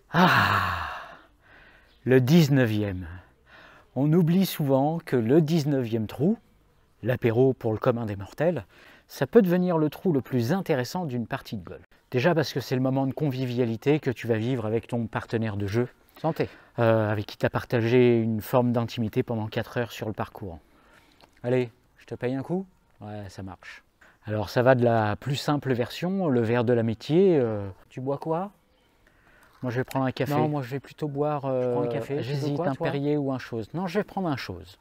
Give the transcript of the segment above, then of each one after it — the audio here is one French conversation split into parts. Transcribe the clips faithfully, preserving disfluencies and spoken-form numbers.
Ah, le dix-neuvième. On oublie souvent que le dix-neuvième trou, l'apéro pour le commun des mortels, ça peut devenir le trou le plus intéressant d'une partie de golf. Déjà parce que c'est le moment de convivialité que tu vas vivre avec ton partenaire de jeu. Santé. Euh, avec qui tu as partagé une forme d'intimité pendant quatre heures sur le parcours. Allez, je te paye un coup? Ouais, ça marche. Alors ça va de la plus simple version, le verre de l'amitié. Euh, tu bois quoi? Moi je vais prendre un café. Non, moi je vais plutôt boire euh, prends un café. J'hésite, un Perrier ou un chose. Non, je vais prendre un chose.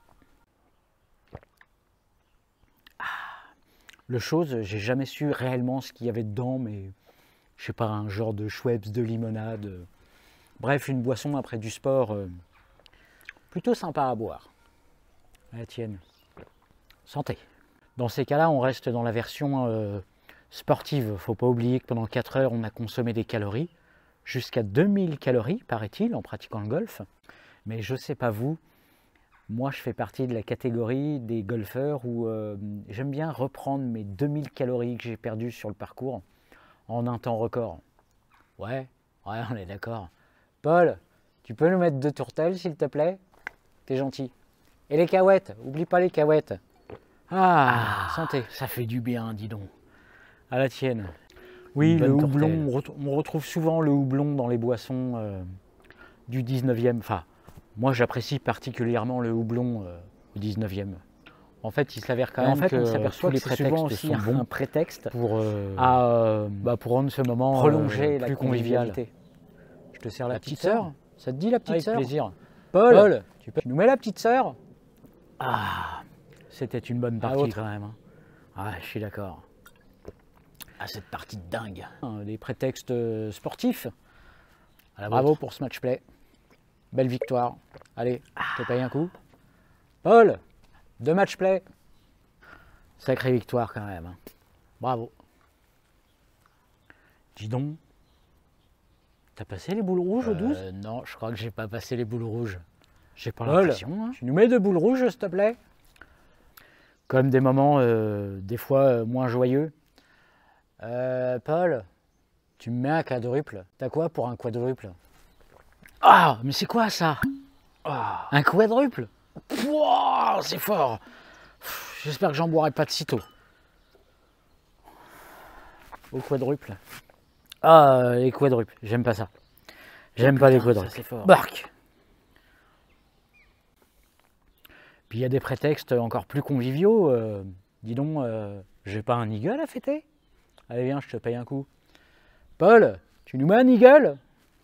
Ah, le chose, j'ai jamais su réellement ce qu'il y avait dedans, mais je sais pas, un genre de Schweppes, de limonade. Euh, bref, une boisson après du sport euh, plutôt sympa à boire. À la tienne. Santé. Dans ces cas-là, on reste dans la version euh, sportive. Faut pas oublier que pendant quatre heures, on a consommé des calories. Jusqu'à deux mille calories, paraît-il, en pratiquant le golf. Mais je sais pas vous, moi je fais partie de la catégorie des golfeurs où euh, j'aime bien reprendre mes deux mille calories que j'ai perdues sur le parcours en un temps record. Ouais, ouais, on est d'accord. Paul, tu peux nous mettre deux tourtelles, s'il te plaît? T'es gentil. Et les cahuètes, oublie pas les cahuètes. Ah, ah, santé. Ça fait du bien, dis donc. À la tienne. Oui, le houblon, on retrouve souvent le houblon dans les boissons euh, du dix-neuvième. Enfin, moi j'apprécie particulièrement le houblon euh, au dix-neuvième. En fait, il s'avère quand même en fait, que on s'aperçoit que c'est souvent aussi un, un prétexte pour, euh, à, euh, bah, pour rendre ce moment prolonger euh, plus la convivial. Je te sers la, la petite sœur. Ça te dit la petite sœur? Avec plaisir. Paul, Paul tu, peux... tu nous mets la petite sœur? Ah, c'était une bonne partie quand même. Hein. Ah, je suis d'accord. Ah, cette partie de dingue. Des prétextes sportifs. Bravo vôtre. Pour ce match play. Belle victoire. Allez, je te paye un coup. Paul, deux match play. Sacrée victoire quand même. Hein. Bravo. Dis donc, t'as passé les boules rouges euh, au douze? Non, je crois que j'ai pas passé les boules rouges. J'ai pas l'impression. Hein. Tu nous mets deux boules rouges, s'il te plaît? Comme des moments, euh, des fois, euh, moins joyeux. Euh, Paul, tu me mets un quadruple. T'as quoi pour un quadruple? Ah, mais c'est quoi ça? Ah, un quadruple? Wow, c'est fort. J'espère que j'en boirai pas de sitôt. Au quadruple. Ah, les quadruples, j'aime pas ça. J'aime pas les quadruples. C'est fort. Bark. Puis il y a des prétextes encore plus conviviaux. Euh, dis donc, euh, j'ai pas un eagle à fêter? Allez, viens, je te paye un coup. Paul, tu nous mets un eagle?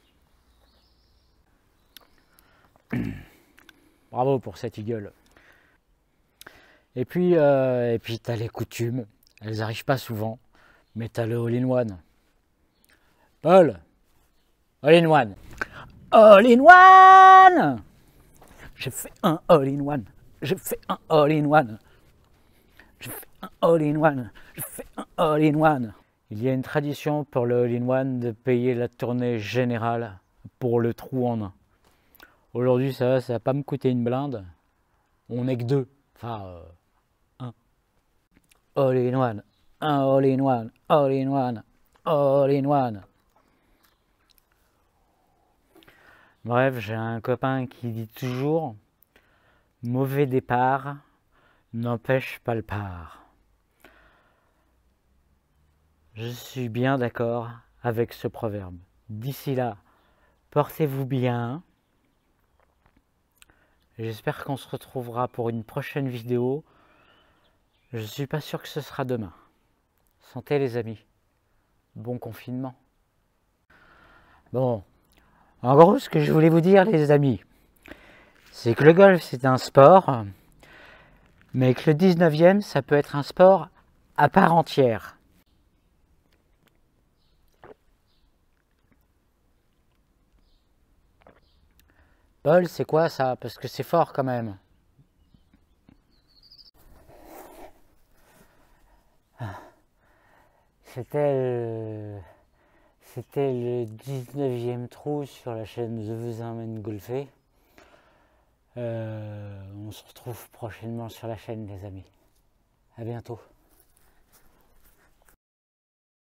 Bravo pour cette eagle. Et puis, euh, et puis t'as les coutumes. Elles n'arrivent pas souvent, mais t'as le all-in-one. Paul, all-in-one. All-in-one! J'ai fait un all-in-one. J'ai fait un all-in-one. J'ai fait un all-in-one. J'ai fait un all-in-one. Il y a une tradition pour le all-in-one de payer la tournée générale pour le trou en un. Aujourd'hui, ça va, ça va pas me coûter une blinde. On n'est que deux. Enfin, euh, un. All-in-one. Un all-in-one. All-in-one. All-in-one. Bref, j'ai un copain qui dit toujours « Mauvais départ n'empêche pas le part ». Je suis bien d'accord avec ce proverbe. D'ici là, portez-vous bien. J'espère qu'on se retrouvera pour une prochaine vidéo. Je ne suis pas sûr que ce sera demain. Santé les amis. Bon confinement. Bon, en gros, ce que je voulais vous dire les amis, c'est que le golf c'est un sport, mais que le dix-neuvième, ça peut être un sport à part entière. Paul, c'est quoi ça? Parce que c'est fort quand même. C'était le... C'était le dix-neuvième trou sur la chaîne The Vous Emmène Golfer. Euh, on se retrouve prochainement sur la chaîne les amis. À bientôt.